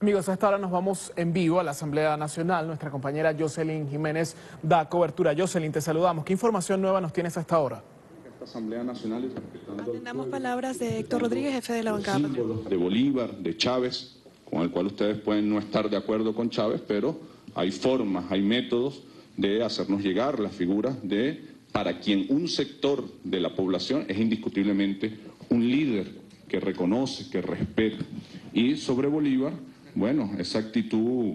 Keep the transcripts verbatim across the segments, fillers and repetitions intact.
Amigos, a esta hora nos vamos en vivo a la Asamblea Nacional. Nuestra compañera Jocelyn Jiménez da cobertura. Jocelyn, te saludamos. ¿Qué información nueva nos tienes a esta hora? Esta Asamblea Nacional y respetando Atendamos palabras de Héctor Rodríguez, jefe de la bancada símbolos de Bolívar, de Chávez, con el cual ustedes pueden no estar de acuerdo con Chávez, pero hay formas, hay métodos de hacernos llegar las figuras de para quien un sector de la población es indiscutiblemente un líder que reconoce, que respeta. Y sobre Bolívar, bueno, esa actitud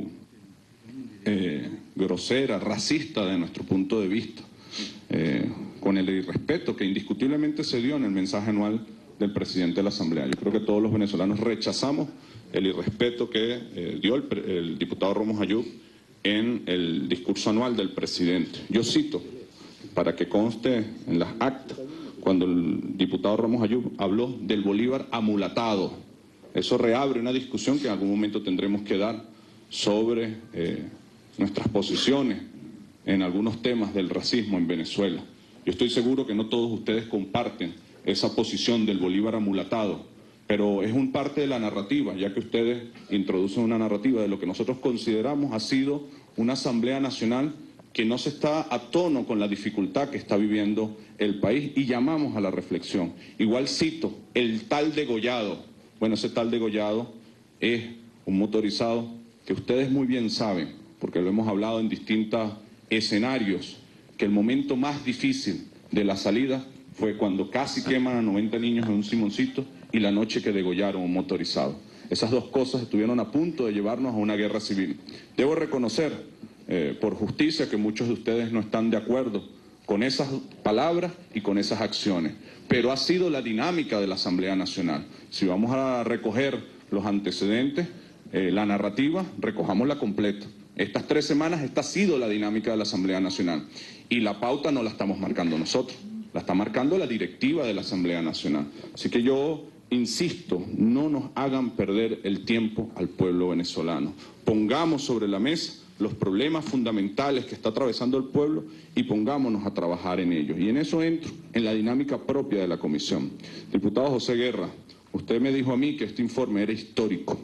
eh, grosera, racista de nuestro punto de vista, eh, con el irrespeto que indiscutiblemente se dio en el mensaje anual del presidente de la Asamblea. Yo creo que todos los venezolanos rechazamos el irrespeto que eh, dio el, el diputado Ramos Ayub en el discurso anual del presidente. Yo cito, para que conste en las actas, cuando el diputado Ramos Ayub habló del Bolívar amulatado. Eso reabre una discusión que en algún momento tendremos que dar sobre eh, nuestras posiciones en algunos temas del racismo en Venezuela. Yo estoy seguro que no todos ustedes comparten esa posición del Bolívar amulatado, pero es un parte de la narrativa, ya que ustedes introducen una narrativa de lo que nosotros consideramos ha sido una Asamblea Nacional que no se está a tono con la dificultad que está viviendo el país y llamamos a la reflexión. Igual cito, el tal degollado. Bueno, ese tal degollado es un motorizado que ustedes muy bien saben, porque lo hemos hablado en distintos escenarios, que el momento más difícil de la salida fue cuando casi queman a noventa niños en un Simoncito y la noche que degollaron un motorizado. Esas dos cosas estuvieron a punto de llevarnos a una guerra civil. Debo reconocer, eh, por justicia, que muchos de ustedes no están de acuerdo con esas palabras y con esas acciones. Pero ha sido la dinámica de la Asamblea Nacional. Si vamos a recoger los antecedentes, eh, la narrativa, recojámosla completa. Estas tres semanas, esta ha sido la dinámica de la Asamblea Nacional. Y la pauta no la estamos marcando nosotros, la está marcando la directiva de la Asamblea Nacional. Así que yo insisto, no nos hagan perder el tiempo al pueblo venezolano. Pongamos sobre la mesa los problemas fundamentales que está atravesando el pueblo y pongámonos a trabajar en ellos. Y en eso entro, en la dinámica propia de la comisión. Diputado José Guerra, usted me dijo a mí que este informe era histórico,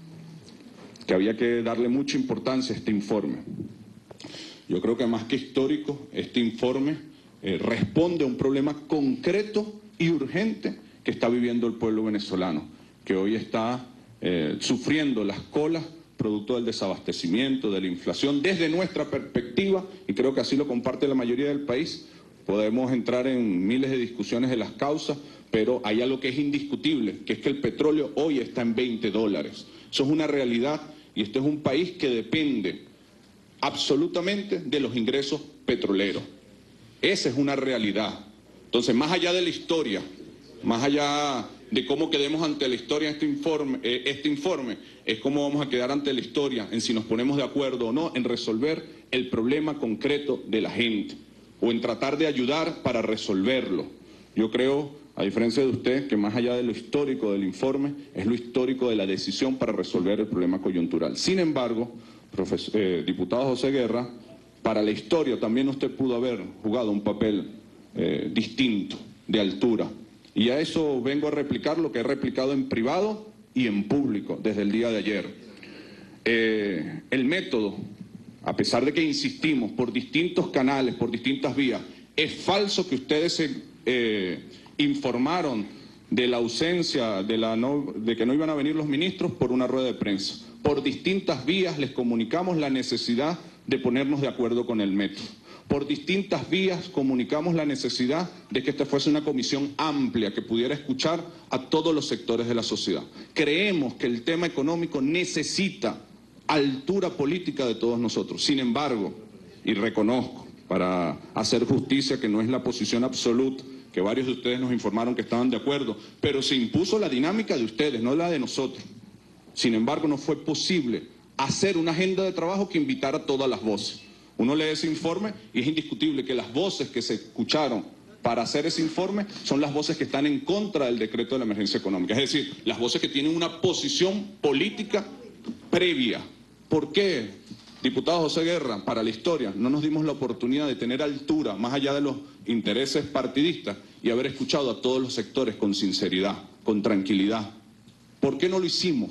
que había que darle mucha importancia a este informe. Yo creo que más que histórico, este informe eh, responde a un problema concreto y urgente que está viviendo el pueblo venezolano, que hoy está eh, sufriendo las colas producto del desabastecimiento, de la inflación, desde nuestra perspectiva, y creo que así lo comparte la mayoría del país. Podemos entrar en miles de discusiones de las causas, pero hay algo que es indiscutible, que es que el petróleo hoy está en veinte dólares. Eso es una realidad, y este es un país que depende absolutamente de los ingresos petroleros. Esa es una realidad. Entonces, más allá de la historia, más allá de cómo quedemos ante la historia este informe, eh, este informe, es cómo vamos a quedar ante la historia en si nos ponemos de acuerdo o no en resolver el problema concreto de la gente o en tratar de ayudar para resolverlo. Yo creo, a diferencia de usted, que más allá de lo histórico del informe, es lo histórico de la decisión para resolver el problema coyuntural. Sin embargo, profesor, eh, diputado José Guerra, para la historia también usted pudo haber jugado un papel eh, distinto, de altura. Y a eso vengo a replicar lo que he replicado en privado y en público desde el día de ayer. Eh, el método, a pesar de que insistimos por distintos canales, por distintas vías, es falso que ustedes se eh, informaron de la ausencia, de, la no, de que no iban a venir los ministros por una rueda de prensa. Por distintas vías les comunicamos la necesidad de ponernos de acuerdo con el método. Por distintas vías comunicamos la necesidad de que esta fuese una comisión amplia que pudiera escuchar a todos los sectores de la sociedad. Creemos que el tema económico necesita altura política de todos nosotros. Sin embargo, y reconozco, para hacer justicia, que no es la posición absoluta, que varios de ustedes nos informaron que estaban de acuerdo, pero se impuso la dinámica de ustedes, no la de nosotros. Sin embargo, no fue posible hacer una agenda de trabajo que invitara a todas las voces. Uno lee ese informe y es indiscutible que las voces que se escucharon para hacer ese informe son las voces que están en contra del decreto de la emergencia económica. Es decir, las voces que tienen una posición política previa. ¿Por qué, diputado José Guerra, para la historia no nos dimos la oportunidad de tener altura más allá de los intereses partidistas y haber escuchado a todos los sectores con sinceridad, con tranquilidad? ¿Por qué no lo hicimos?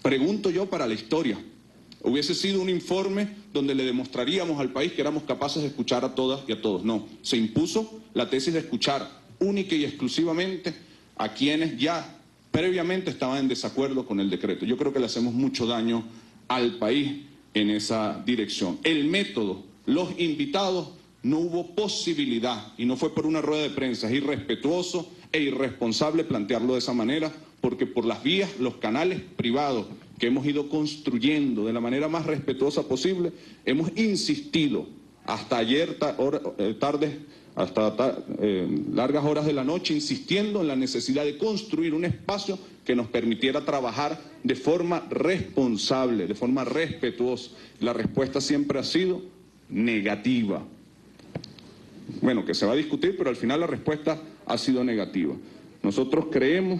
Pregunto yo para la historia. Hubiese sido un informe donde le demostraríamos al país que éramos capaces de escuchar a todas y a todos. No, se impuso la tesis de escuchar única y exclusivamente a quienes ya previamente estaban en desacuerdo con el decreto. Yo creo que le hacemos mucho daño al país en esa dirección. El método, los invitados, no hubo posibilidad, y no fue por una rueda de prensa, es irrespetuoso e irresponsable plantearlo de esa manera, porque por las vías, los canales privados que hemos ido construyendo de la manera más respetuosa posible, hemos insistido hasta ayer ta hora, eh, tarde, hasta ta eh, largas horas de la noche, insistiendo en la necesidad de construir un espacio que nos permitiera trabajar de forma responsable, de forma respetuosa. La respuesta siempre ha sido negativa. Bueno, que se va a discutir, pero al final la respuesta ha sido negativa. Nosotros creemos,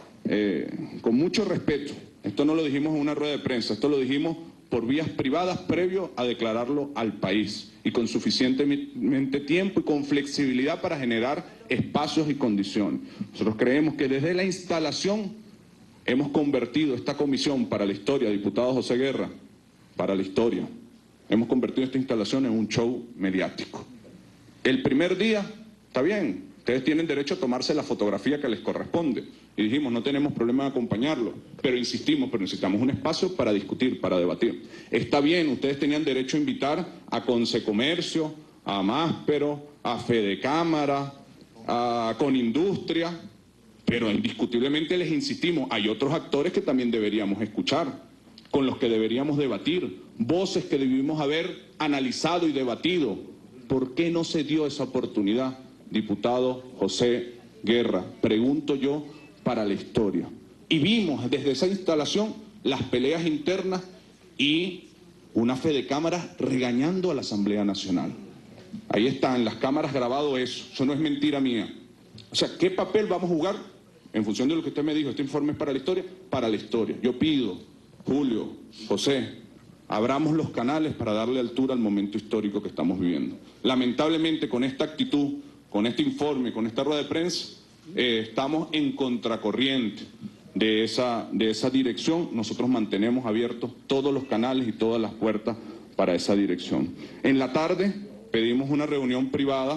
eh, con mucho respeto, esto no lo dijimos en una rueda de prensa, esto lo dijimos por vías privadas previo a declararlo al país y con suficientemente tiempo y con flexibilidad para generar espacios y condiciones. Nosotros creemos que desde la instalación hemos convertido esta comisión para la historia, diputado José Guerra, para la historia, hemos convertido esta instalación en un show mediático. El primer día, está bien, ustedes tienen derecho a tomarse la fotografía que les corresponde. Y dijimos, no tenemos problema en acompañarlo, pero insistimos, pero necesitamos un espacio para discutir, para debatir. Está bien, ustedes tenían derecho a invitar a Consecomercio, a Máspero, a Fedecámara, a Conindustria, pero indiscutiblemente les insistimos, hay otros actores que también deberíamos escuchar, con los que deberíamos debatir, voces que debimos haber analizado y debatido. ¿Por qué no se dio esa oportunidad, diputado José Guerra? Pregunto yo para la historia. Y vimos desde esa instalación las peleas internas y una Fedecámara regañando a la Asamblea Nacional. Ahí está, en las cámaras grabado eso, eso no es mentira mía. O sea, ¿qué papel vamos a jugar? En función de lo que usted me dijo, este informe es para la historia, para la historia. Yo pido, Julio, José, abramos los canales para darle altura al momento histórico que estamos viviendo. Lamentablemente, con esta actitud, con este informe, con esta rueda de prensa, eh, estamos en contracorriente de esa, de esa dirección. Nosotros mantenemos abiertos todos los canales y todas las puertas para esa dirección. En la tarde pedimos una reunión privada.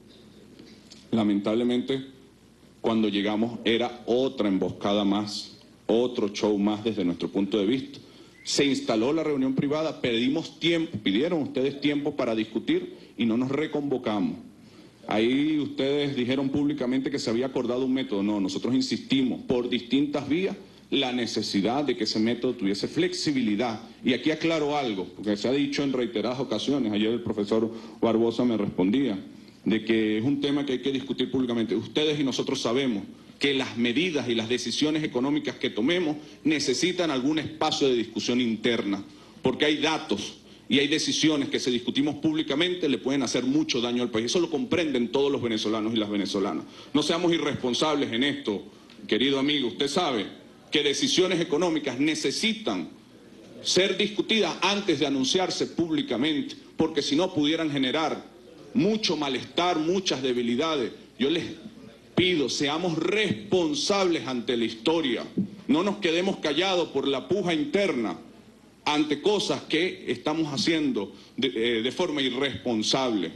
Lamentablemente, cuando llegamos era otra emboscada más, otro show más desde nuestro punto de vista. Se instaló la reunión privada, pedimos tiempo, pidieron ustedes tiempo para discutir y no nos reconvocamos. Ahí ustedes dijeron públicamente que se había acordado un método. No, nosotros insistimos por distintas vías la necesidad de que ese método tuviese flexibilidad. Y aquí aclaro algo, porque se ha dicho en reiteradas ocasiones, ayer el profesor Barbosa me respondía, de que es un tema que hay que discutir públicamente. Ustedes y nosotros sabemos que las medidas y las decisiones económicas que tomemos necesitan algún espacio de discusión interna, porque hay datos y hay decisiones que si discutimos públicamente le pueden hacer mucho daño al país. Eso lo comprenden todos los venezolanos y las venezolanas. No seamos irresponsables en esto, querido amigo. Usted sabe que decisiones económicas necesitan ser discutidas antes de anunciarse públicamente, porque si no pudieran generar mucho malestar, muchas debilidades. Yo les pido, seamos responsables ante la historia, no nos quedemos callados por la puja interna ante cosas que estamos haciendo de, eh, de forma irresponsable.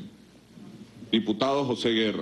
Diputado José Guerra,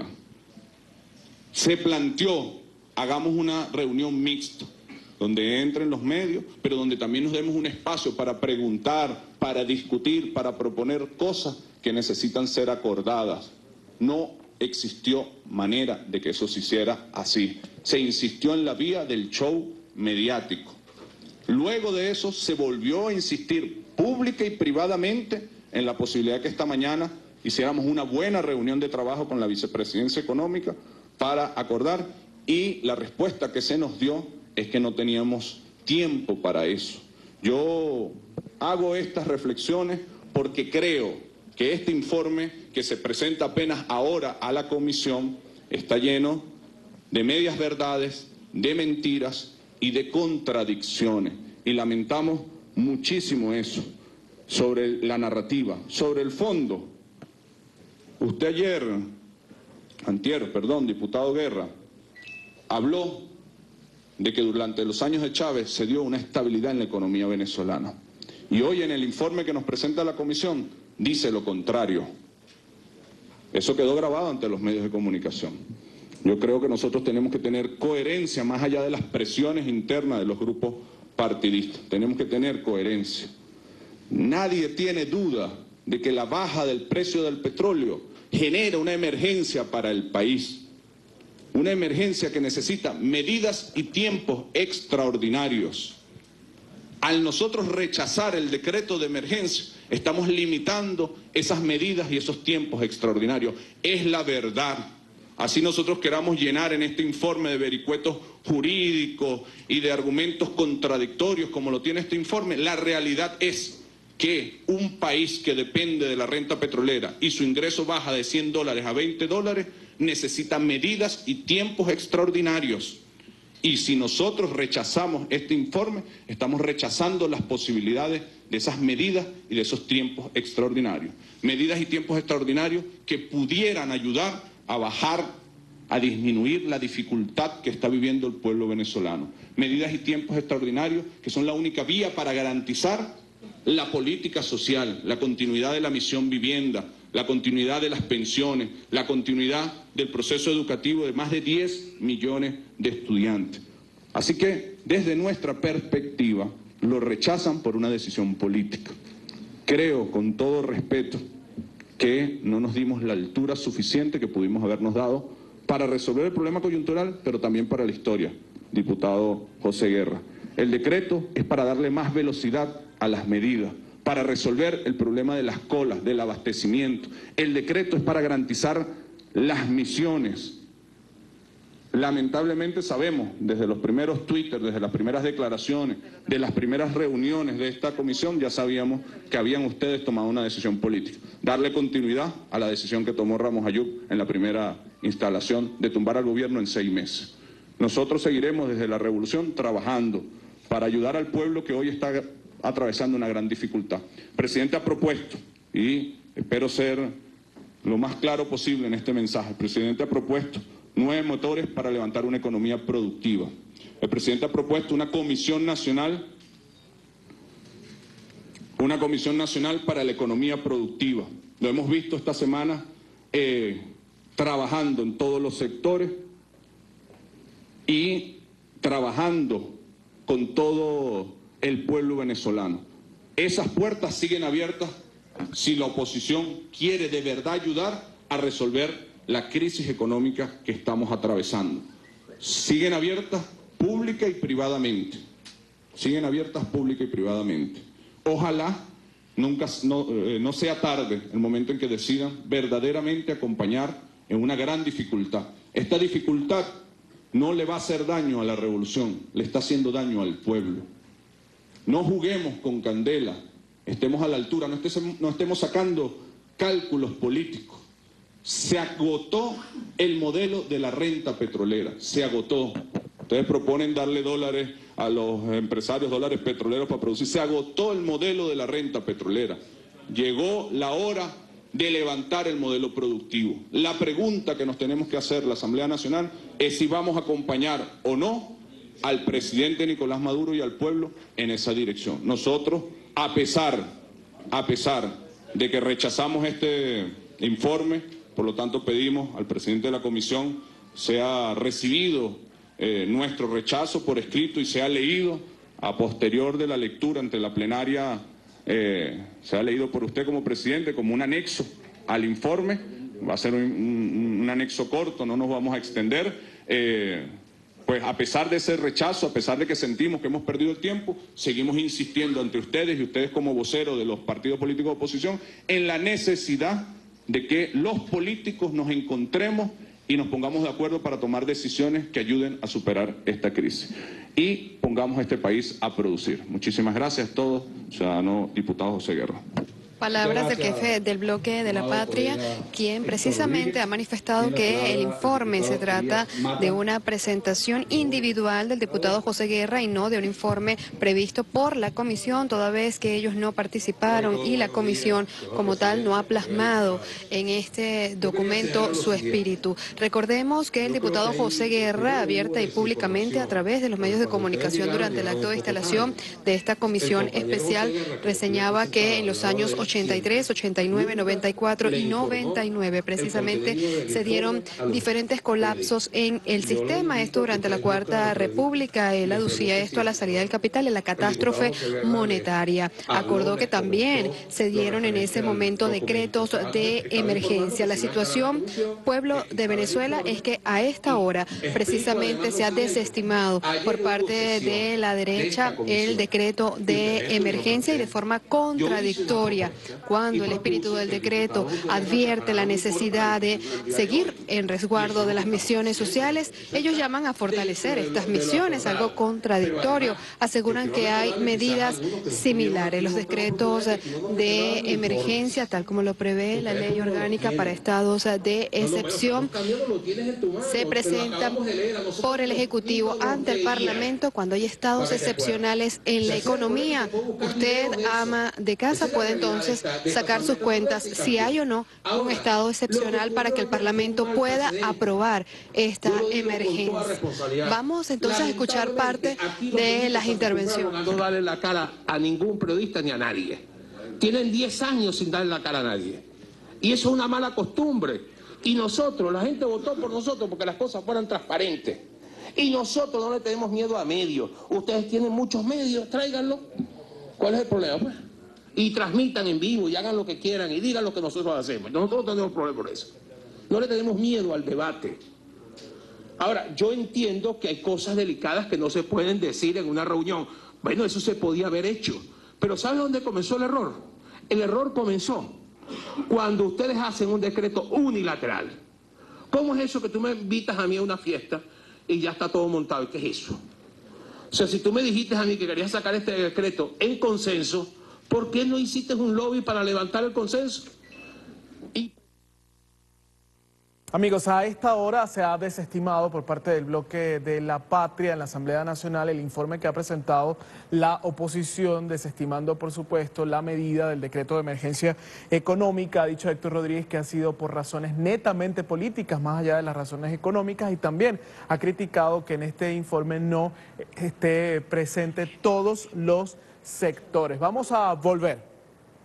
se planteó, hagamos una reunión mixta, donde entren los medios, pero donde también nos demos un espacio para preguntar, para discutir, para proponer cosas que necesitan ser acordadas. No existió manera de que eso se hiciera así. Se insistió en la vía del show mediático. Luego de eso se volvió a insistir pública y privadamente en la posibilidad que esta mañana hiciéramos una buena reunión de trabajo con la Vicepresidencia Económica para acordar, y la respuesta que se nos dio es que no teníamos tiempo para eso. Yo hago estas reflexiones porque creo que este informe que se presenta apenas ahora a la comisión está lleno de medias verdades, de mentiras y de contradicciones. Y lamentamos muchísimo eso, sobre la narrativa, sobre el fondo. Usted ayer, antier, perdón, diputado Guerra, habló de que durante los años de Chávez se dio una estabilidad en la economía venezolana. Y hoy en el informe que nos presenta la Comisión dice lo contrario. Eso quedó grabado ante los medios de comunicación. Yo creo que nosotros tenemos que tener coherencia más allá de las presiones internas de los grupos partidistas. Tenemos que tener coherencia. Nadie tiene duda de que la baja del precio del petróleo genera una emergencia para el país. Una emergencia que necesita medidas y tiempos extraordinarios. Al nosotros rechazar el decreto de emergencia, estamos limitando esas medidas y esos tiempos extraordinarios. Es la verdad. Así nosotros queramos llenar en este informe de vericuetos jurídicos y de argumentos contradictorios como lo tiene este informe, la realidad es que un país que depende de la renta petrolera y su ingreso baja de cien dólares a veinte dólares, necesita medidas y tiempos extraordinarios. Y si nosotros rechazamos este informe, estamos rechazando las posibilidades de esas medidas y de esos tiempos extraordinarios. Medidas y tiempos extraordinarios que pudieran ayudar a bajar, a disminuir la dificultad que está viviendo el pueblo venezolano. Medidas y tiempos extraordinarios que son la única vía para garantizar la política social, la continuidad de la misión vivienda, la continuidad de las pensiones, la continuidad del proceso educativo de más de diez millones de estudiantes. Así que, desde nuestra perspectiva, lo rechazan por una decisión política. Creo, con todo respeto, que no nos dimos la altura suficiente que pudimos habernos dado para resolver el problema coyuntural, pero también para la historia, diputado José Guerra. El decreto es para darle más velocidad a las medidas, para resolver el problema de las colas, del abastecimiento. El decreto es para garantizar las misiones. Lamentablemente sabemos, desde los primeros Twitter, desde las primeras declaraciones, de las primeras reuniones de esta comisión, ya sabíamos que habían ustedes tomado una decisión política. Darle continuidad a la decisión que tomó Ramos Ayub en la primera instalación de tumbar al gobierno en seis meses. Nosotros seguiremos desde la revolución trabajando para ayudar al pueblo que hoy está atravesando una gran dificultad. El presidente ha propuesto, y espero ser lo más claro posible en este mensaje, el presidente ha propuesto nueve motores para levantar una economía productiva. El presidente ha propuesto una comisión nacional, una comisión nacional para la economía productiva. Lo hemos visto esta semana eh, trabajando en todos los sectores y trabajando con todo el pueblo venezolano. Esas puertas siguen abiertas si la oposición quiere de verdad ayudar a resolver la crisis económica que estamos atravesando. Siguen abiertas pública y privadamente. Siguen abiertas pública y privadamente. Ojalá nunca, no, eh, no sea tarde el momento en que decidan verdaderamente acompañar en una gran dificultad. Esta dificultad no le va a hacer daño a la revolución, le está haciendo daño al pueblo. No juguemos con candela, estemos a la altura, no estemos, no estemos sacando cálculos políticos. Se agotó el modelo de la renta petrolera, se agotó. Ustedes proponen darle dólares a los empresarios, dólares petroleros para producir. Se agotó el modelo de la renta petrolera. Llegó la hora de levantar el modelo productivo. La pregunta que nos tenemos que hacer la Asamblea Nacional es si vamos a acompañar o no al presidente Nicolás Maduro y al pueblo en esa dirección. Nosotros, a pesar, a pesar de que rechazamos este informe, por lo tanto pedimos al presidente de la comisión sea recibido eh, nuestro rechazo por escrito y sea leído a posterior de la lectura ante la plenaria, eh, sea leído por usted como presidente como un anexo al informe. Va a ser un, un, un anexo corto, no nos vamos a extender. Eh, Pues a pesar de ese rechazo, a pesar de que sentimos que hemos perdido el tiempo, seguimos insistiendo ante ustedes y ustedes como voceros de los partidos políticos de oposición en la necesidad de que los políticos nos encontremos y nos pongamos de acuerdo para tomar decisiones que ayuden a superar esta crisis y pongamos a este país a producir. Muchísimas gracias a todos, ciudadano diputado José Guerra. Palabras del jefe del bloque de la Patria, quien precisamente ha manifestado que el informe se trata de una presentación individual del diputado José Guerra y no de un informe previsto por la comisión, toda vez que ellos no participaron y la comisión como tal no ha plasmado en este documento su espíritu. Recordemos que el diputado José Guerra, abierta y públicamente a través de los medios de comunicación durante el acto de instalación de esta comisión especial, reseñaba que en los años ochenta y tres, ochenta y nueve, noventa y cuatro y noventa y nueve precisamente se dieron diferentes colapsos en el sistema. Esto durante la Cuarta República. Él aducía esto a la salida del capital, en la catástrofe monetaria. Acordó que también se dieron en ese momento decretos de emergencia. La situación, pueblo de Venezuela, es que a esta hora precisamente se ha desestimado por parte de la derecha el decreto de emergencia y de forma contradictoria. Cuando el espíritu del decreto advierte la necesidad de seguir en resguardo de las misiones sociales, ellos llaman a fortalecer estas misiones, algo contradictorio. Aseguran que hay medidas similares. Los decretos de emergencia, tal como lo prevé la ley orgánica para estados de excepción, se presentan por el Ejecutivo ante el Parlamento cuando hay estados excepcionales en la economía. Usted, ama de casa, puede entonces sacar sus cuentas si hay o no un estado excepcional para que el Parlamento pueda aprobar esta emergencia. Vamos entonces a escuchar parte de las intervenciones. No darle la cara a ningún periodista ni a nadie. Tienen diez años sin darle la cara a nadie. Y eso es una mala costumbre. Y nosotros, la gente votó por nosotros porque las cosas fueran transparentes. Y nosotros no le tenemos miedo a medios. Ustedes tienen muchos medios, tráiganlo. ¿Cuál es el problema, pues? Y transmitan en vivo y hagan lo que quieran y digan lo que nosotros hacemos. Nosotros no tenemos problema por eso. No le tenemos miedo al debate. Ahora, yo entiendo que hay cosas delicadas que no se pueden decir en una reunión. Bueno, eso se podía haber hecho. Pero ¿sabe dónde comenzó el error? El error comenzó cuando ustedes hacen un decreto unilateral. ¿Cómo es eso que tú me invitas a mí a una fiesta y ya está todo montado? ¿Y qué es eso? O sea, si tú me dijiste a mí que querías sacar este decreto en consenso, ¿por qué no hiciste un lobby para levantar el consenso? Y... Amigos, a esta hora se ha desestimado por parte del bloque de la Patria en la Asamblea Nacional el informe que ha presentado la oposición, desestimando, por supuesto, la medida del decreto de emergencia económica. Ha dicho Héctor Rodríguez que ha sido por razones netamente políticas, más allá de las razones económicas, y también ha criticado que en este informe no esté presente todos los sectores. Vamos a volver.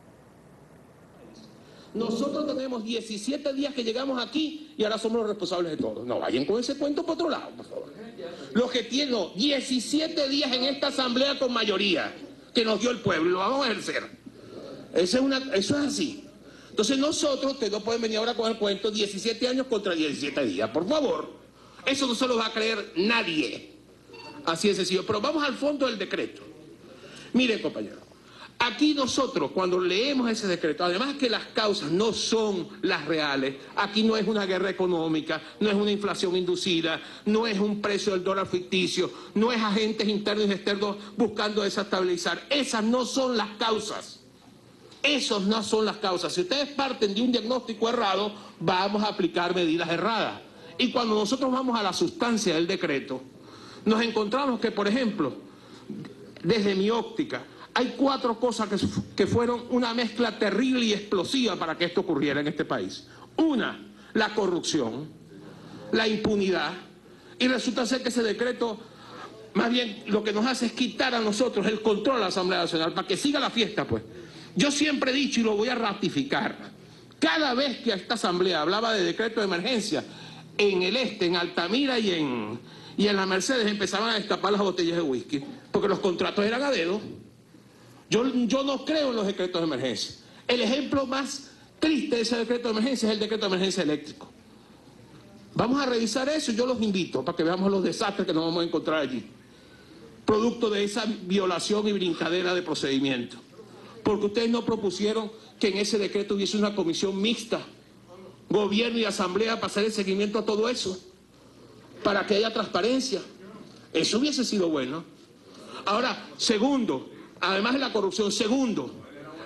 Nosotros tenemos diecisiete días que llegamos aquí y ahora somos los responsables de todo. No vayan con ese cuento por otro lado, por favor. Los que tienen no, diecisiete días en esta asamblea con mayoría que nos dio el pueblo, lo vamos a ejercer. Eso es, una, eso es así. Entonces nosotros, ustedes no pueden venir ahora con el cuento diecisiete años contra diecisiete días, por favor. Eso no se lo va a creer nadie. Así de sencillo. Pero vamos al fondo del decreto. Miren, compañeros. Aquí nosotros, cuando leemos ese decreto, además que las causas no son las reales, aquí no es una guerra económica, no es una inflación inducida, no es un precio del dólar ficticio, no es agentes internos y externos buscando desestabilizar. Esas no son las causas. Esas no son las causas. Si ustedes parten de un diagnóstico errado, vamos a aplicar medidas erradas. Y cuando nosotros vamos a la sustancia del decreto, nos encontramos que, por ejemplo, desde mi óptica, hay cuatro cosas que, que fueron una mezcla terrible y explosiva para que esto ocurriera en este país. Una, la corrupción, la impunidad, y resulta ser que ese decreto, más bien, lo que nos hace es quitar a nosotros el control de la Asamblea Nacional, para que siga la fiesta, pues. Yo siempre he dicho y lo voy a ratificar, cada vez que esta Asamblea hablaba de decreto de emergencia, en el este, en Altamira y en, y en la Mercedes empezaban a destapar las botellas de whisky, porque los contratos eran a dedo. Yo, yo no creo en los decretos de emergencia. El ejemplo más triste de ese decreto de emergencia es el decreto de emergencia eléctrico. Vamos a revisar eso y yo los invito para que veamos los desastres que nos vamos a encontrar allí. Producto de esa violación y brincadera de procedimiento. Porque ustedes no propusieron que en ese decreto hubiese una comisión mixta, gobierno y asamblea, para hacer el seguimiento a todo eso, para que haya transparencia. Eso hubiese sido bueno. Ahora, segundo, además de la corrupción, segundo,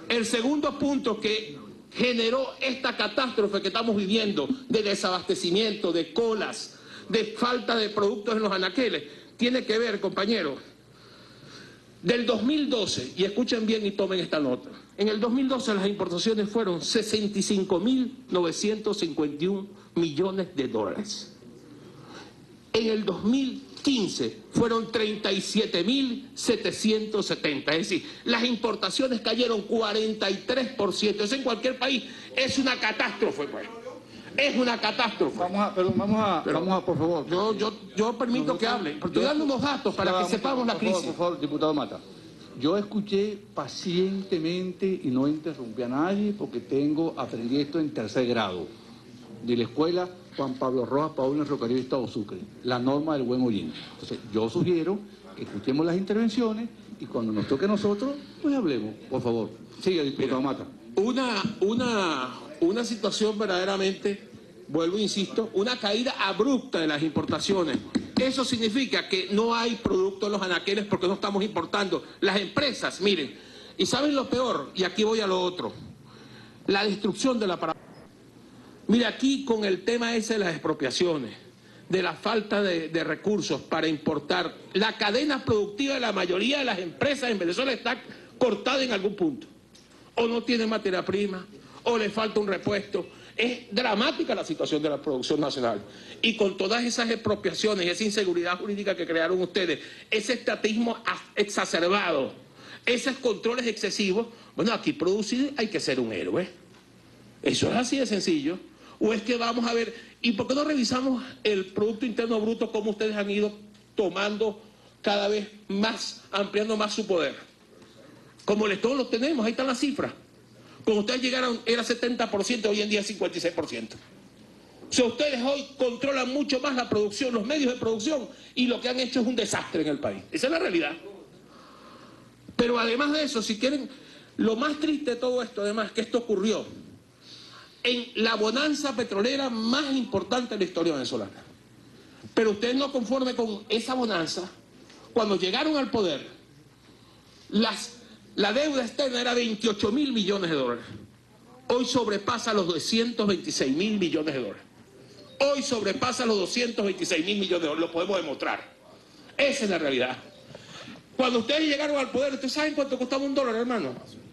El segundo punto que generó esta catástrofe que estamos viviendo de desabastecimiento, de colas, de falta de productos en los anaqueles, tiene que ver, compañeros, del dos mil doce, y escuchen bien y tomen esta nota, en el dos mil doce las importaciones fueron sesenta y cinco mil novecientos cincuenta y uno millones de dólares. En el dos mil quince fueron treinta y siete mil setecientos setenta, es decir, las importaciones cayeron cuarenta y tres por ciento. Eso en cualquier país es una catástrofe, pues. Es una catástrofe. Vamos a, perdón, vamos a, Pero, vamos a, por favor. Yo, yo, yo permito no, que no, hable. yo, Estoy dando unos datos para no, que sepamos por la favor, crisis. Por favor, diputado Mata. Yo escuché pacientemente y no interrumpí a nadie porque tengo, aprendí esto en tercer grado de la escuela Juan Pablo Rojas, Paulino Rocario, Estado Sucre, la norma del buen oyente. Entonces, yo sugiero que escuchemos las intervenciones y cuando nos toque a nosotros, pues hablemos, por favor. Sigue, diputado Mira, Mata. Una, una, una situación verdaderamente, vuelvo e insisto, una caída abrupta de las importaciones. Eso significa que no hay producto en los anaqueles porque no estamos importando. Las empresas, miren, y saben lo peor, y aquí voy a lo otro, la destrucción de la paradoja. Mire, aquí con el tema ese de las expropiaciones, de la falta de, de recursos para importar, la cadena productiva de la mayoría de las empresas en Venezuela está cortada en algún punto. O no tiene materia prima, o le falta un repuesto. Es dramática la situación de la producción nacional. Y con todas esas expropiaciones, esa inseguridad jurídica que crearon ustedes, ese estatismo exacerbado, esos controles excesivos, bueno, aquí producir hay que ser un héroe. Eso es así de sencillo. ¿O es que vamos a ver, y por qué no revisamos el Producto Interno Bruto, cómo ustedes han ido tomando cada vez más, ampliando más su poder? Como les todos lo tenemos, ahí están las cifras. Cuando ustedes llegaron era setenta por ciento, hoy en día es cincuenta y seis por ciento. O sea, ustedes hoy controlan mucho más la producción, los medios de producción, y lo que han hecho es un desastre en el país. Esa es la realidad. Pero además de eso, si quieren, lo más triste de todo esto, además, que esto ocurrió en la bonanza petrolera más importante de la historia venezolana. Pero ustedes no conforme con esa bonanza, cuando llegaron al poder, las, la deuda externa era veintiocho mil millones de dólares. Hoy sobrepasa los doscientos veintiséis mil millones de dólares. Hoy sobrepasa los doscientos veintiséis mil millones de dólares, lo podemos demostrar. Esa es la realidad. Cuando ustedes llegaron al poder, ¿ustedes saben cuánto costaba un dólar, hermano?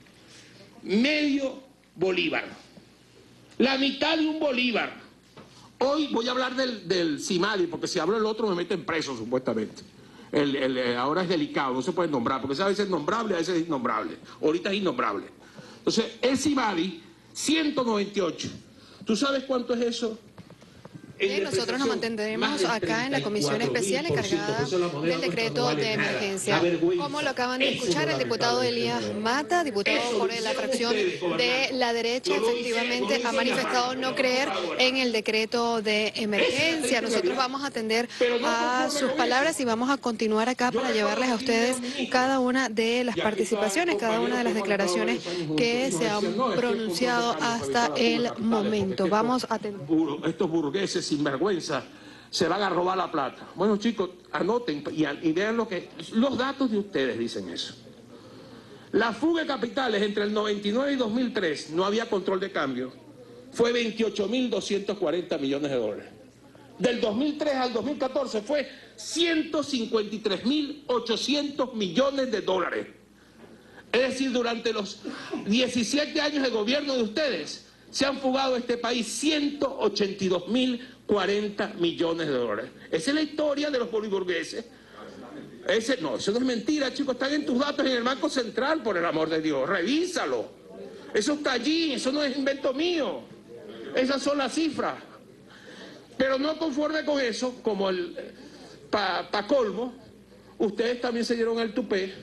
Medio bolívar. La mitad de un bolívar. Hoy voy a hablar del, del CIMADI, porque si hablo del otro me meten preso, supuestamente. El, el, ahora es delicado, no se puede nombrar, porque a veces es nombrable, a veces es innombrable. Ahorita es innombrable. Entonces, el CIMADI, ciento noventa y ocho. ¿Tú sabes cuánto es eso? Bien, nosotros nos mantendremos acá en la comisión especial encargada del decreto de emergencia. Como lo acaban de escuchar, el diputado Elías Mata, diputado por la fracción de la derecha, efectivamente ha manifestado no creer en el decreto de emergencia. Nosotros vamos a atender a sus palabras y vamos a continuar acá para llevarles a ustedes cada una de las participaciones, cada una de las declaraciones que se han pronunciado hasta el momento. Vamos a atender. Estos burgueses sin vergüenza se van a robar la plata. Bueno, chicos, anoten y, y vean lo que los datos de ustedes dicen eso. La fuga de capitales entre el noventa y nueve y dos mil tres, no había control de cambio, fue veintiocho mil doscientos cuarenta millones de dólares. Del dos mil tres al dos mil catorce fue ciento cincuenta y tres mil ochocientos millones de dólares. Es decir, durante los diecisiete años de gobierno de ustedes se han fugado a este país ciento ochenta y dos mil cuarenta millones de dólares. Esa es la historia de los boliburgueses. Ese, no, eso no es mentira, chicos. Están en tus datos en el Banco Central, por el amor de Dios. Revísalo. Eso está allí, eso no es invento mío. Esas son las cifras. Pero no conforme con eso, como el pa, pa colmo, ustedes también se dieron el tupé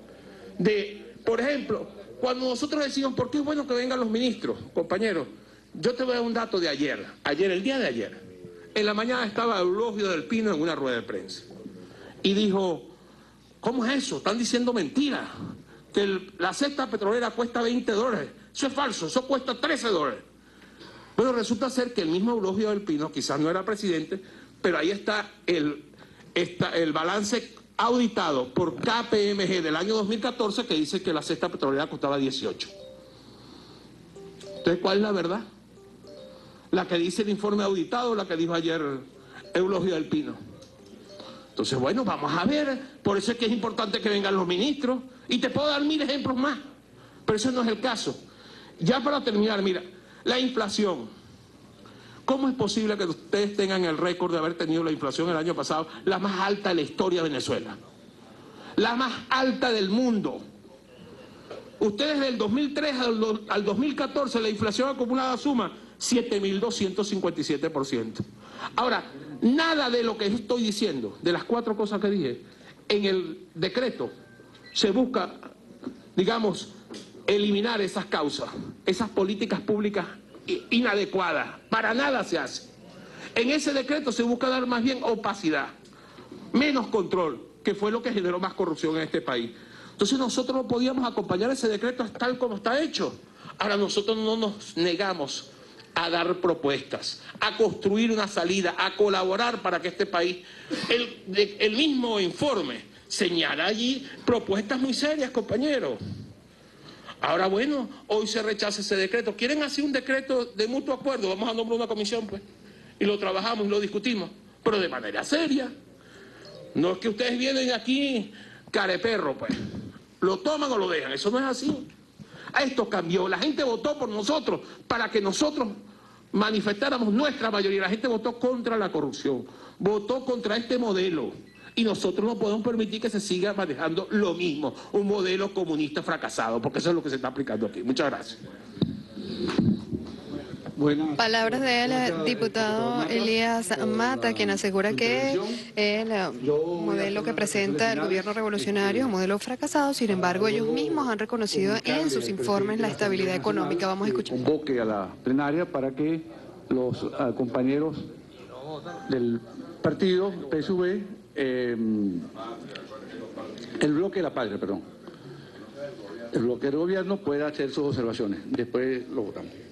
de, por ejemplo, cuando nosotros decimos, ¿por qué es bueno que vengan los ministros, compañeros? Yo te voy a dar un dato de ayer, ayer, el día de ayer. En la mañana estaba Eulogio del Pino en una rueda de prensa y dijo, ¿cómo es eso? Están diciendo mentiras, que el, la cesta petrolera cuesta veinte dólares. Eso es falso, eso cuesta trece dólares. Bueno, resulta ser que el mismo Eulogio del Pino, quizás no era presidente, pero ahí está el, está el balance auditado por K P M G del año dos mil catorce que dice que la cesta petrolera costaba dieciocho. Entonces, ¿cuál es la verdad? ¿La que dice el informe auditado o la que dijo ayer Eulogio del Pino? Entonces, bueno, vamos a ver. Por eso es que es importante que vengan los ministros. Y te puedo dar mil ejemplos más. Pero ese no es el caso. Ya para terminar, mira, la inflación. ¿Cómo es posible que ustedes tengan el récord de haber tenido la inflación el año pasado, la más alta de la historia de Venezuela? La más alta del mundo. Ustedes del dos mil tres al dos mil catorce, la inflación acumulada suma siete mil doscientos cincuenta y siete por ciento. Ahora, nada de lo que estoy diciendo, de las cuatro cosas que dije, en el decreto se busca, digamos, eliminar esas causas, esas políticas públicas inadecuadas. Para nada se hace. En ese decreto se busca dar más bien opacidad, menos control, que fue lo que generó más corrupción en este país. Entonces nosotros no podíamos acompañar ese decreto tal como está hecho. Ahora nosotros no nos negamos a dar propuestas, a construir una salida, a colaborar para que este país, el, el mismo informe señala allí propuestas muy serias, compañeros. Ahora bueno, hoy se rechaza ese decreto. ¿Quieren hacer un decreto de mutuo acuerdo? Vamos a nombrar una comisión, pues, y lo trabajamos y lo discutimos, pero de manera seria. No es que ustedes vienen aquí careperro, pues. Lo toman o lo dejan. Eso no es así. Esto cambió. La gente votó por nosotros para que nosotros manifestáramos nuestra mayoría. La gente votó contra la corrupción, votó contra este modelo. Y nosotros no podemos permitir que se siga manejando lo mismo, un modelo comunista fracasado, porque eso es lo que se está aplicando aquí. Muchas gracias. Buenas. Palabras del diputado Elías Mata, quien asegura que el modelo que presenta el gobierno revolucionario es un modelo fracasado. Sin embargo, ellos mismos han reconocido en sus informes la estabilidad económica. Vamos a escuchar. Convoque a la plenaria para que los uh, compañeros del partido P S U V, eh, el bloque de la patria, perdón, el bloque del gobierno pueda hacer sus observaciones. Después lo votamos.